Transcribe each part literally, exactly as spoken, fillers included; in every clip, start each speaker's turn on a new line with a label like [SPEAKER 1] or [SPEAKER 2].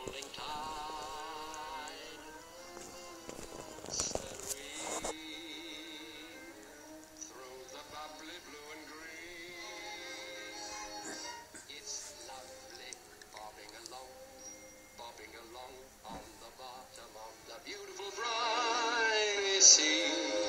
[SPEAKER 1] rolling tide. Serene through the bubbly blue and green. It's lovely bobbing along, bobbing along on the bottom of the beautiful briny sea.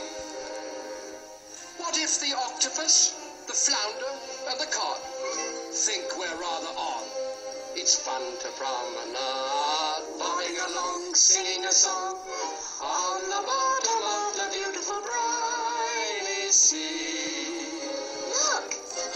[SPEAKER 1] What if the octopus, the flounder, and the cod think we're rather odd? It's fun to promenade, bobbing along, singing a song on the bottom of the beautiful briny sea.
[SPEAKER 2] Look!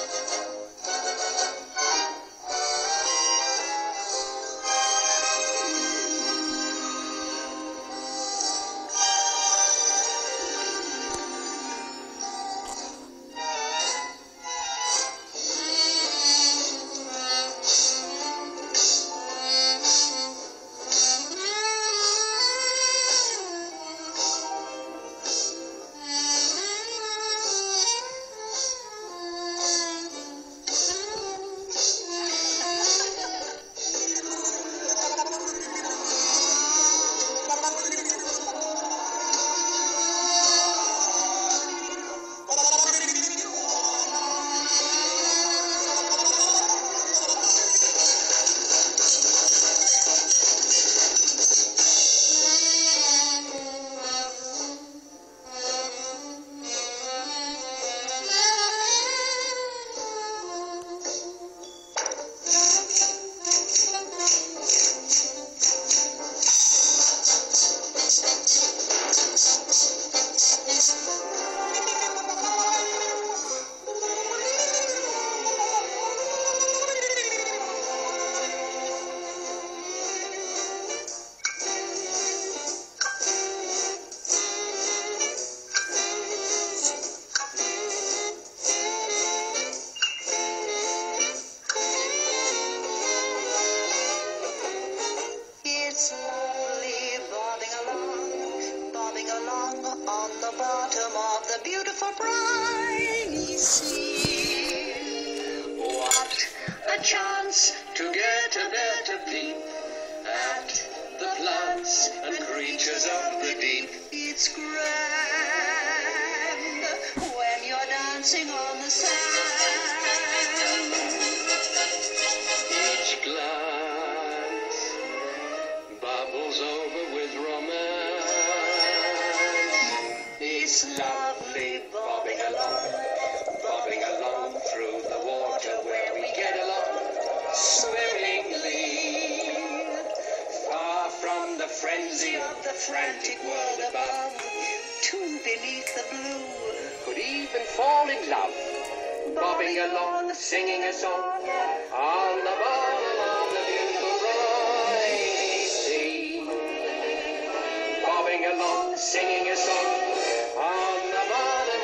[SPEAKER 2] It's lovely bobbing along, bobbing along on the bottom of the beautiful briny sea.
[SPEAKER 1] What a chance to get a better peep at the plants and creatures of the deep.
[SPEAKER 2] It's grand when you're dancing on the sand.
[SPEAKER 1] Each glance bubbles over with romance. It's lovely bobbing along, bobbing along through the water where we get along swimmingly, far from the frenzy of the frantic world above.
[SPEAKER 2] Two beneath the blue
[SPEAKER 1] Could even fall in love, bobbing along, singing a song on the bottom of the beautiful briny sea. Bobbing along, singing a song on the bottom